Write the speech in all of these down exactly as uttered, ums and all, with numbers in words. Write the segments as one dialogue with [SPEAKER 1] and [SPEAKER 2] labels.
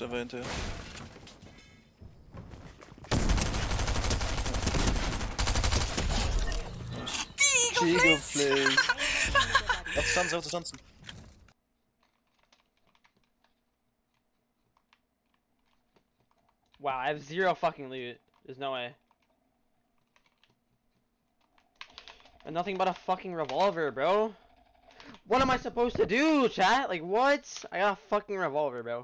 [SPEAKER 1] eventueel. Eagle play. Op de stand, op de stand.
[SPEAKER 2] Wow, I have zero fucking loot. There's no way. And nothing but a fucking revolver, bro. What am I supposed to do, chat? Like, what? I got a fucking revolver, bro.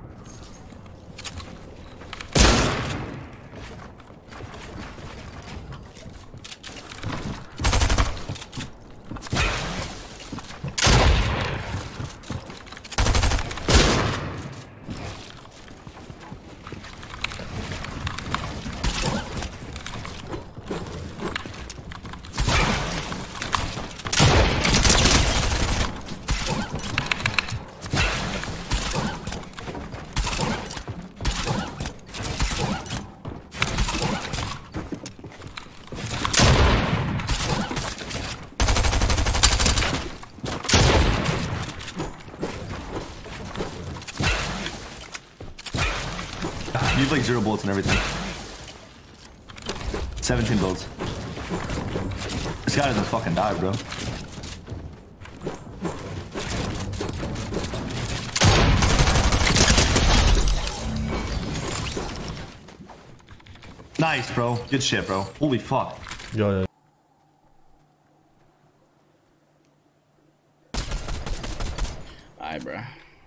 [SPEAKER 3] You have like zero bullets and everything. seventeen bullets. This guy doesn't fucking die, bro. Nice, bro. Good shit, bro. Holy fuck.
[SPEAKER 4] Yeah, yeah.
[SPEAKER 5] Alright, bro.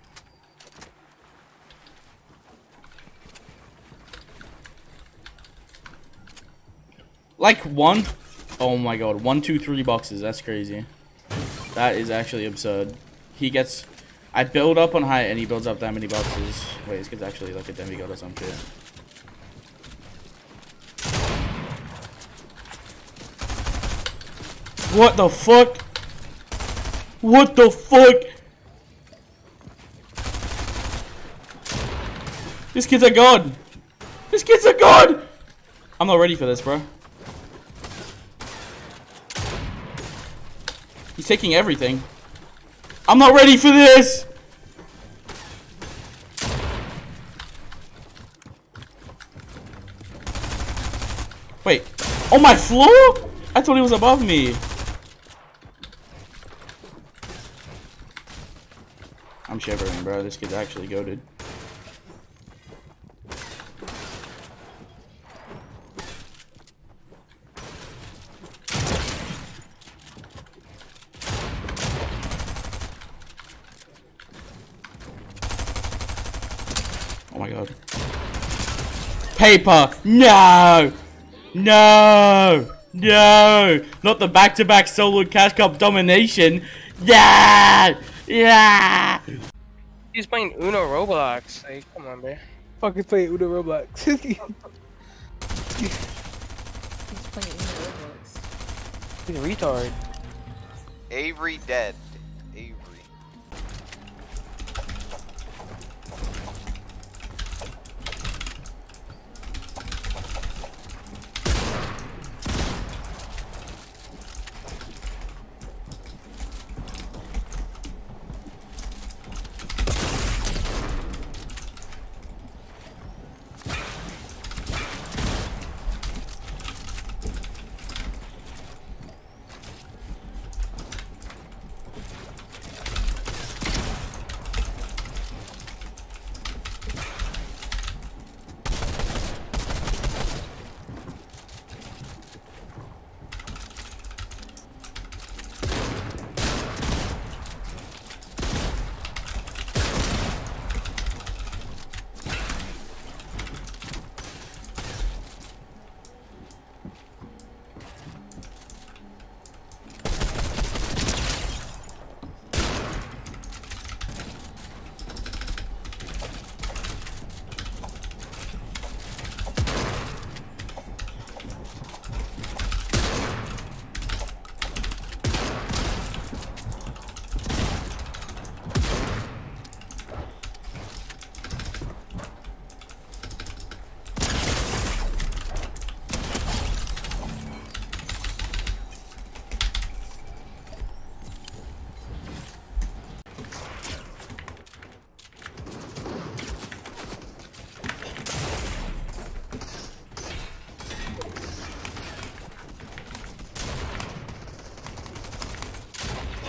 [SPEAKER 5] Like one, oh my god, one, two, three boxes. That's crazy. That is actually absurd. He gets, I build up on height and he builds up that many boxes. Wait, this kid's actually like a demigod or some shit. What the fuck? What the fuck? This kid's a god. This kid's a god. I'm not ready for this, bro. He's taking everything. I'm not ready for this! Wait. On my floor? I thought he was above me. I'm shivering, bro. This kid's actually goated. Oh my god. Paper! No! No! No! Not the back-to-back solo cash cup domination! Yeah! Yeah!
[SPEAKER 6] He's playing Uno Roblox. Like, come on, bro.
[SPEAKER 7] Fucking play Uno Roblox.
[SPEAKER 8] He's playing Uno Roblox.
[SPEAKER 6] He's a retard.
[SPEAKER 9] Avery dead. Avery.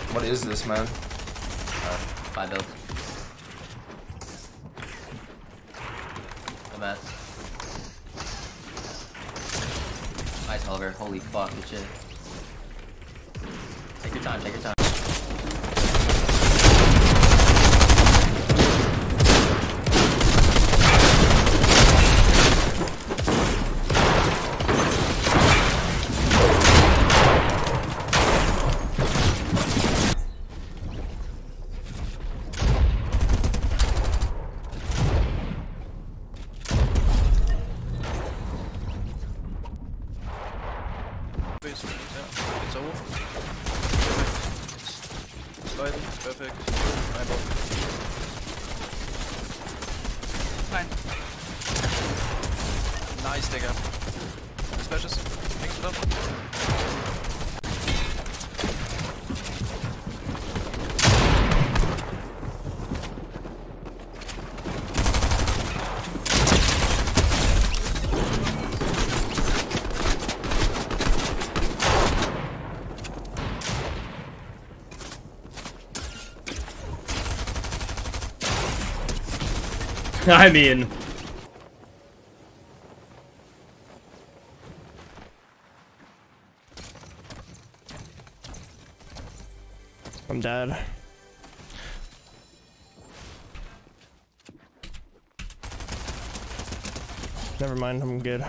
[SPEAKER 1] What is this, man?
[SPEAKER 4] Uh, five builds. Good match. Nice, Oliver. Holy fuck, good shit. Take your time, take your time.
[SPEAKER 1] It's over. Sliding, perfect. Einbau. Nein. Nice, Digga. Splashes. Mix it up.
[SPEAKER 3] I mean,
[SPEAKER 10] I'm dead. Never mind, I'm good.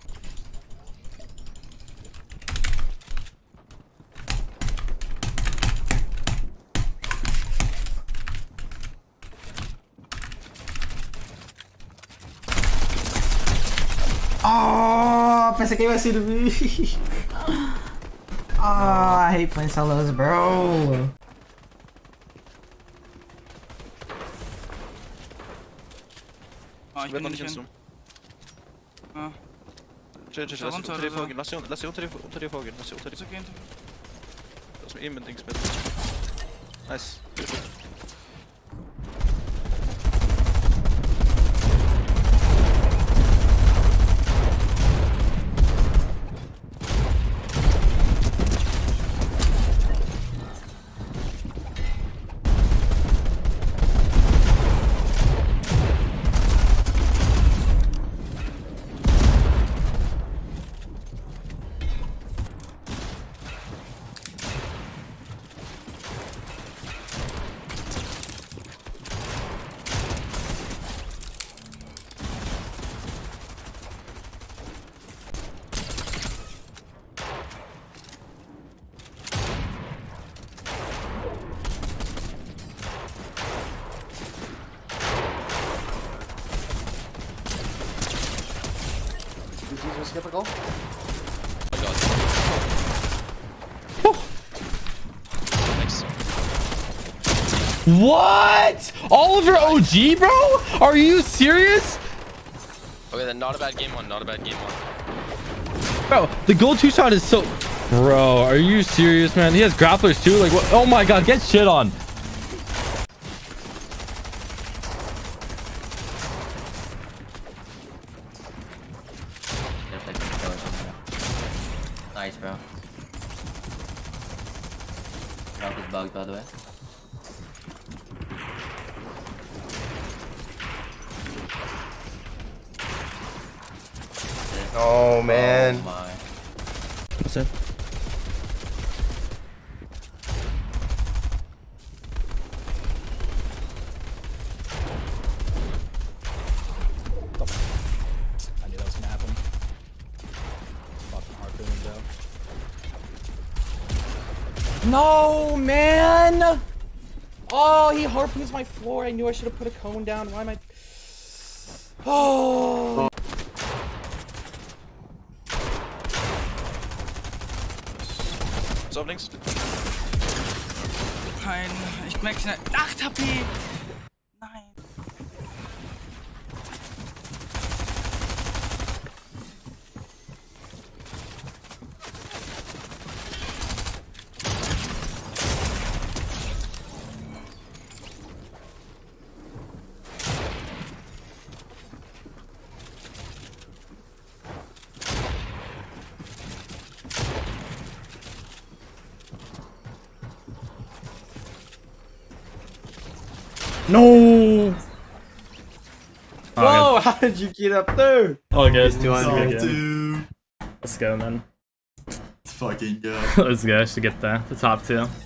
[SPEAKER 11] Oh, pensei que ia ser do bicho. Oh, I hate playing solos, bro.
[SPEAKER 1] Oh, ich bin noch nicht ins Zoom. Ah. Chill, chill, chill. Lass dich unter dir vorgehen. Lass dich unter dir unter dir vorgehen. Lass dich unter dir vorgehen. Lass mir eben mit Dings mit. Nice.
[SPEAKER 4] Typical.
[SPEAKER 3] what? Oliver O G, bro? Are you serious?
[SPEAKER 12] Okay, then not a bad game one. Not a bad game one.
[SPEAKER 3] Bro, the gold two shot is so. Bro, are you serious, man? He has grapplers too. Like, what? Oh my god, get shit on.
[SPEAKER 4] Nice, bro. Drop is bugged, by the way.
[SPEAKER 1] Oh man.
[SPEAKER 4] Oh my.
[SPEAKER 3] What's up?
[SPEAKER 13] I knew that was gonna happen. Fucking harpoon, bro.
[SPEAKER 5] No, man! Oh, he harpoons my floor. I knew I should have put a cone down. Why am I... Oh...
[SPEAKER 1] So, links.
[SPEAKER 14] Kein... Ich merke schnell... acht H P! Nein.
[SPEAKER 3] No!
[SPEAKER 11] Whoa,
[SPEAKER 3] Oh,
[SPEAKER 11] how did you get up there?
[SPEAKER 3] all good.
[SPEAKER 11] two hundred.
[SPEAKER 3] Good. Let's go, man.
[SPEAKER 15] Let's fucking go.
[SPEAKER 3] Let's go. I should get the, the top two.